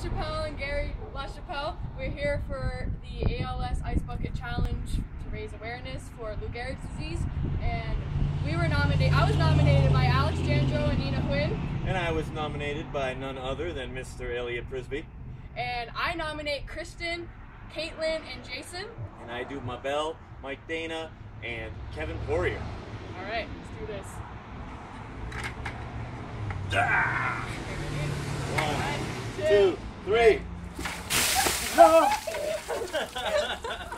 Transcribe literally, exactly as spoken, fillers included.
Lachapelle and Gary Lachapelle. We're here for the A L S Ice Bucket Challenge to raise awareness for Lou Gehrig's disease. And we were nominated, I was nominated by Alex Jandro and Nina Quinn. And I was nominated by none other than Mister Elliot Prisby. And I nominate Kristen, Caitlin, and Jason. And I do Mabel, Mike Dana, and Kevin Poirier. All right, let's do this. Ah! One, One, two, three. No!